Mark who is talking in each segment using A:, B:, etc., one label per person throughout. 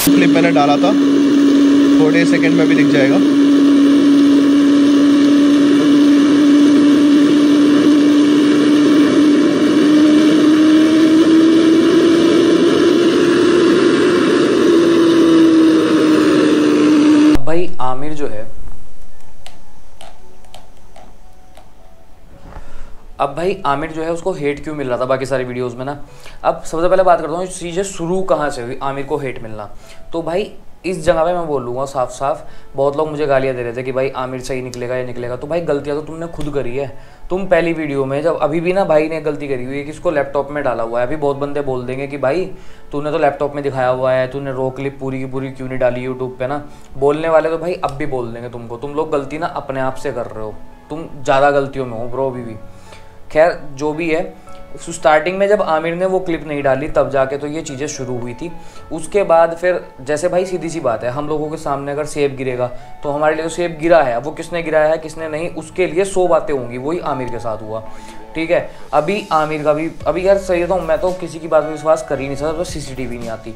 A: Clip मैंने डाला था, थोड़े सेकंड में भी दिख जाएगा।
B: भाई आमिर जो है, अब भाई आमिर जो है उसको हेट क्यों मिल रहा था बाकी सारी वीडियोस में ना। अब सबसे पहले बात करता हूँ चीज़ें शुरू कहाँ से हुई आमिर को हेट मिलना। तो भाई इस जगह पे मैं बोलूँगा साफ साफ, बहुत लोग मुझे गालियाँ दे रहे थे कि भाई आमिर सही निकलेगा या निकलेगा। तो भाई गलतियाँ तो तुमने खुद करी है। तुम पहली वीडियो में जब अभी भी ना भाई ने गलती करी हुई है कि इसको लैपटॉप में डाला हुआ है। अभी बहुत बंदे बोल देंगे कि भाई तूने तो लैपटॉप में दिखाया हुआ है, तूने रो क्लिप पूरी की पूरी क्यों नहीं डाली यूट्यूब पे ना। बोलने वाले तो भाई अब भी बोल देंगे तुमको, तुम लोग गलती ना अपने आप से कर रहे हो, तुम ज़्यादा गलतियों में हो ब्रो अभी भी। खैर जो भी है, स्टार्टिंग में जब आमिर ने वो क्लिप नहीं डाली तब जाके तो ये चीज़ें शुरू हुई थी। उसके बाद फिर जैसे भाई सीधी सी बात है, हम लोगों के सामने अगर सेब गिरेगा तो हमारे लिए तो सेब गिरा है, वो किसने गिराया है किसने नहीं, उसके लिए 100 बातें होंगी। वही आमिर के साथ हुआ, ठीक है। अभी आमिर का भी अभी यार सही तो मैं तो किसी की बात में विश्वास कर ही नहीं सकता, तो सीसीटीवी नहीं आती,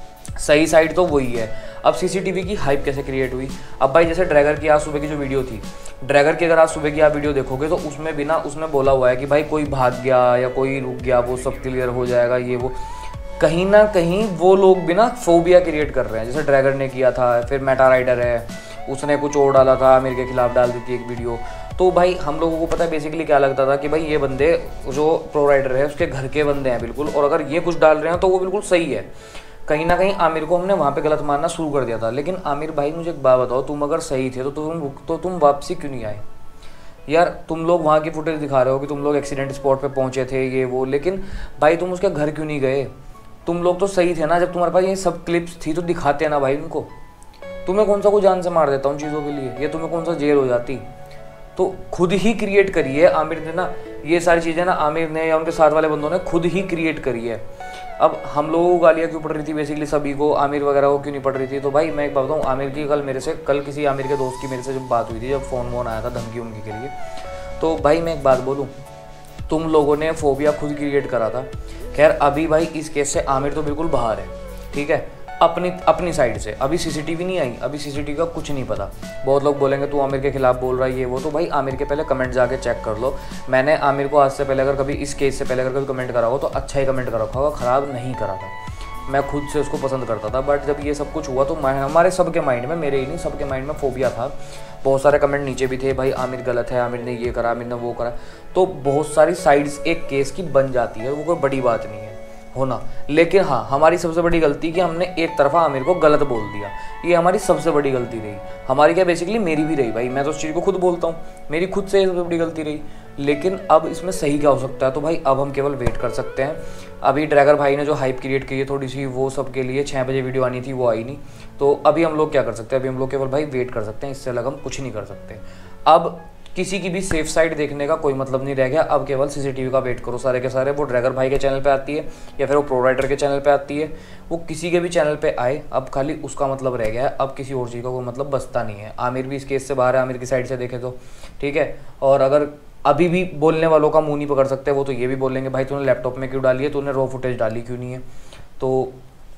B: सही साइड तो वही है। अब सीसीटीवी की हाइप कैसे क्रिएट हुई। अब भाई जैसे ड्रैगर की आज सुबह की जो वीडियो थी, ड्रैगर की अगर आज सुबह की आप वीडियो देखोगे तो उसमें भी ना उसने बोला हुआ है कि भाई कोई भाग गया या कोई रुक गया वो सब क्लियर हो जाएगा ये वो। कहीं ना कहीं वो लोग भी ना फोबिया क्रिएट कर रहे हैं, जैसे ड्रैगर ने किया था। फिर मेटा राइडर है, उसने कुछ और डाला था, आमिर के खिलाफ डाल दी थी एक वीडियो। तो भाई हम लोगों को पता है बेसिकली क्या लगता था कि भाई ये बंदे जो प्रो राइडर है उसके घर के बंदे हैं बिल्कुल, और अगर ये कुछ डाल रहे हैं तो वो बिल्कुल सही है। कहीं ना कहीं आमिर को हमने वहाँ पे गलत मानना शुरू कर दिया था। लेकिन आमिर भाई मुझे एक बात बताओ, तुम अगर सही थे तो तुम वापसी क्यों नहीं आए यार। तुम लोग वहाँ की फुटेज दिखा रहे हो कि तुम लोग एक्सीडेंट स्पॉट पे पहुँचे थे ये वो, लेकिन भाई तुम उसके घर क्यों नहीं गए। तुम लोग तो सही थे ना, जब तुम्हारे पास ये सब क्लिप्स थी तो दिखाते ना भाई उनको। तुम्हें कौन सा कोई जान से मार देता उन चीज़ों के लिए, ये तुम्हें कौन सा जेल हो जाती। तो खुद ही क्रिएट करी है आमिर ने ना ये सारी चीज़ें ना, आमिर ने या उनके साथ वाले बंदों ने खुद ही क्रिएट करी है। अब हम लोगों को गालियाँ क्यों पड़ रही थी बेसिकली सभी को, आमिर वगैरह को क्यों नहीं पड़ रही थी। तो भाई मैं एक बात बताऊँ, आमिर की कल किसी आमिर के दोस्त की मेरे से जब बात हुई थी, जब फ़ोन आया था धमकी उनकी के लिए, तो भाई मैं एक बात बोलूँ, तुम लोगों ने फोबिया खुद क्रिएट करा था। खैर अभी भाई इस केस से आमिर तो बिल्कुल बाहर है, ठीक है, अपनी साइड से। अभी सीसीटीवी नहीं आई, अभी सीसीटीवी का कुछ नहीं पता। बहुत लोग बोलेंगे तू आमिर के खिलाफ बोल रहा है ये वो, तो भाई आमिर के पहले कमेंट जाके चेक कर लो। मैंने आमिर को आज से पहले अगर कभी इस केस से पहले अगर कभी कमेंट करा हो तो अच्छा ही कमेंट कर रखा होगा, ख़राब नहीं करा था। मैं खुद से उसको पसंद करता था, बट जब ये सब कुछ हुआ तो हमारे सबके माइंड में, मेरे ही नहीं सबके माइंड में फोबिया था। बहुत सारे कमेंट नीचे भी थे, भाई आमिर गलत है, आमिर ने ये करा, आमिर ने वो करा। तो बहुत सारी साइड्स एक केस की बन जाती है, वो कोई बड़ी बात नहीं है होना। लेकिन हाँ, हमारी सबसे बड़ी गलती कि हमने एक तरफा आमिर को गलत बोल दिया, ये हमारी सबसे बड़ी गलती रही। हमारी क्या बेसिकली मेरी भी रही भाई, मैं तो उस चीज़ को खुद बोलता हूँ, मेरी खुद से सबसे बड़ी गलती रही। लेकिन अब इसमें सही क्या हो सकता है, तो भाई अब हम केवल वेट कर सकते हैं। अभी ड्रैगर भाई ने जो हाइप क्रिएट की है थोड़ी सी, वो सबके लिए 6 बजे वीडियो आनी थी, वो आई नहीं। तो अभी हम लोग क्या कर सकते हैं, अभी हम लोग केवल भाई वेट कर सकते हैं, इससे अलग हम कुछ नहीं कर सकते। अब किसी की भी सेफ साइड देखने का कोई मतलब नहीं रह गया। अब केवल सीसीटीवी का वेट करो सारे के सारे। वो ड्रैगर भाई के चैनल पे आती है या फिर वो प्रो राइडर के चैनल पे आती है, वो किसी के भी चैनल पे आए, अब खाली उसका मतलब रह गया है। अब किसी और चीज़ का कोई मतलब बचता नहीं है। आमिर भी इस केस से बाहर है, आमिर की साइड से देखे तो, ठीक है। और अगर अभी भी बोलने वालों का मुंह नहीं पकड़ सकते, वो तो ये भी बोलेंगे भाई तूने लैपटॉप में क्यों डाली है, तूने रॉ फुटेज डाली क्यों नहीं है। तो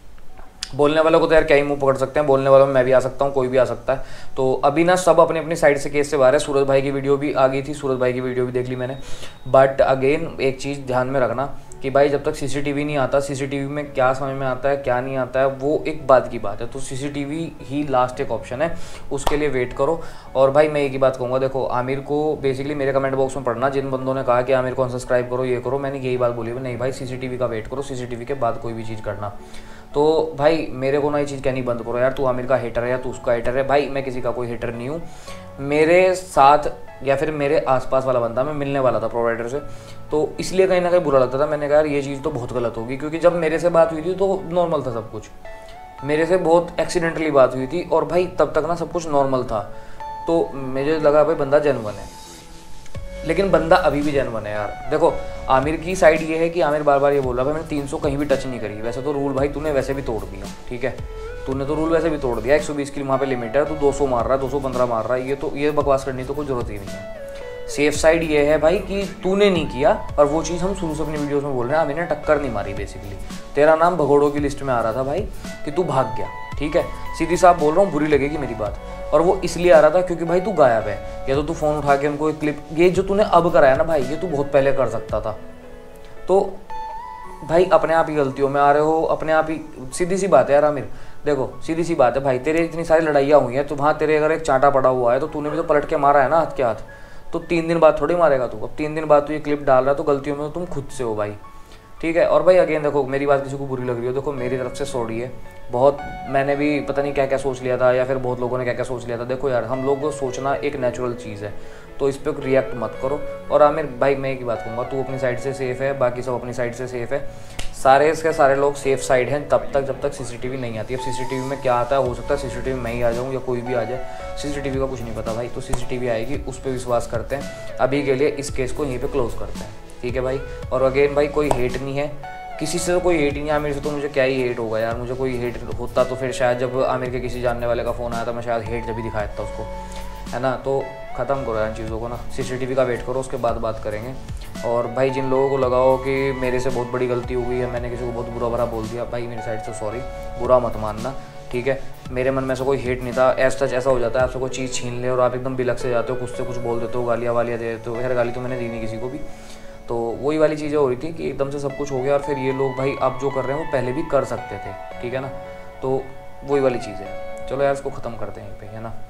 B: बोलने वालों को तो यार क्या ही मुंह पकड़ सकते हैं, बोलने वालों में मैं भी आ सकता हूँ, कोई भी आ सकता है। तो अभी ना सब अपनी अपनी साइड से केस से बाहर है। सूरज भाई की वीडियो भी आ गई थी, सूरज भाई की वीडियो भी देख ली मैंने। बट अगेन एक चीज़ ध्यान में रखना कि भाई जब तक सीसीटीवी नहीं आता, सीसीटीवी में क्या समझ में आता है क्या नहीं आता है वो एक बात की बात है। तो सीसीटीवी ही लास्ट एक ऑप्शन है, उसके लिए वेट करो। और भाई मैं एक ही बात कहूँगा, देखो आमिर को बेसिकली मेरे कमेंट बॉक्स में पढ़ना, जिन बंदों ने कहा कि आमिर को अनसब्सक्राइब करो ये करो, मैंने यही बात बोली नहीं भाई, सीसीटीवी का वेट करो, सीसीटीवी के बाद कोई भी चीज़ करना। तो भाई मेरे को ना ये चीज़ कहनी बंद करो यार, तू आमिर का हेटर है या तू उसका हेटर है। भाई मैं किसी का कोई हेटर नहीं हूँ। मेरे साथ या फिर मेरे आसपास वाला बंदा, मैं मिलने वाला था प्रोवाइडर से, तो इसलिए कहीं ना कहीं बुरा लगता था। मैंने कहा यार ये चीज़ तो बहुत गलत होगी, क्योंकि जब मेरे से बात हुई थी तो नॉर्मल था सब कुछ, मेरे से बहुत एक्सीडेंटली बात हुई थी और भाई तब तक ना सब कुछ नॉर्मल था। तो मुझे लगा भाई बंदा जेन्युइन है, लेकिन बंदा अभी भी जेन्युइन है यार। देखो आमिर की साइड ये है कि आमिर बार बार ये बोल रहा है मैंने 300 कहीं भी टच नहीं करी। वैसे तो रूल भाई तूने वैसे भी तोड़ दिया, ठीक है, तूने तो रूल वैसे भी तोड़ दिया। 120 की वहाँ पे लिमिट है, तू 200 मार रहा है, 215 मार रहा है। ये बकवास करने की तो कोई ज़रूरत ही नहीं है। सेफ साइड ये है भाई कि तूने नहीं किया, और वो चीज़ हम शुरू से अपनी वीडियोस में बोल रहे हैं, आमिर ने टक्कर नहीं मारी। बेसिकली तेरा नाम भगोड़ों की लिस्ट में आ रहा था भाई कि तू भाग गया, ठीक है, सीधी साफ बोल रहा हूँ, बुरी लगेगी मेरी बात। और वो इसलिए आ रहा था क्योंकि भाई तू गायब है, या तो तू फ़ोन उठा के उनको एक क्लिप, ये जो तूने अब कराया ना भाई, ये तू बहुत पहले कर सकता था। तो भाई अपने आप ही गलतियों में आ रहे हो, अपने आप ही, सीधी सी बात है यार आमिर, देखो सीधी सी बात है भाई, तेरे इतनी सारी लड़ाइयाँ हुई हैं, तो वहाँ तेरे अगर एक चांटा पड़ा हुआ है तो तूने भी तो पलट के मारा है ना हाथ के हाथ, तो 3 दिन बाद थोड़ी मारेगा तू। अब 3 दिन बाद तू ये क्लिप डाल रहा है तो गलतियों में तो तुम खुद से हो भाई, ठीक है। और भाई अगेन देखो, मेरी बात किसी को बुरी लग रही हो, देखो मेरी तरफ से सॉरी है बहुत, मैंने भी पता नहीं क्या क्या सोच लिया था, या फिर बहुत लोगों ने क्या क्या सोच लिया था। देखो यार, हम लोग को सोचना एक नेचुरल चीज़ है, तो इस पर रिएक्ट मत करो। और आमिर भाई मैं एक ही बात कहूँगा, तू अपनी साइड से सेफ़ है, बाकी सब अपनी साइड से सेफ़ है, सारे इसके सारे लोग सेफ साइड हैं तब तक जब तक सीसीटीवी नहीं आती। अब सीसीटीवी में क्या आता है, हो सकता है सीसीटीवी मैं ही आ जाऊँ या कोई भी आ जाए, सीसीटीवी का कुछ नहीं पता भाई। तो सीसीटीवी आएगी, उस पर विश्वास करते हैं। अभी के लिए इस केस को यहीं पे क्लोज करते हैं, ठीक है भाई। और अगेन भाई कोई हेट नहीं है किसी से, तो कोई हेट ही नहीं है आमिर से, तो मुझे क्या ही हेट होगा यार। मुझे कोई हेट होता तो फिर शायद जब आमिर के किसी जानने वाले का फ़ोन आया था, मैं शायद हेट जब भी दिखाया था उसको, है ना। तो ख़त्म करो यार चीज़ों को ना, सीसीटीवी का वेट करो, उसके बाद बात करेंगे। और भाई जिन लोगों को लगाओ कि मेरे से बहुत बड़ी गलती हो गई है, मैंने किसी को बहुत बुरा भरा बोल दिया, भाई मेरी साइड से सॉरी, बुरा मत मानना, ठीक है। मेरे मन में ऐसा कोई हेट नहीं था। एज सच ऐसा हो जाता है, आपसे कोई चीज़ छीन ले और आप एकदम बिलक से जाते हो, कुछ से कुछ बोल देते हो, गालियाँ वालियाँ दे देते हो। खैर गाली तो मैंने दी नहीं किसी को भी, तो वही वाली चीज़ें हो रही थी कि एकदम से सब कुछ हो गया। और फिर ये लोग भाई अब जो कर रहे हैं वो पहले भी कर सकते थे, ठीक है ना। तो वही वाली चीज़ है। चलो यार इसको ख़त्म करते हैं यहीं पे, है ना।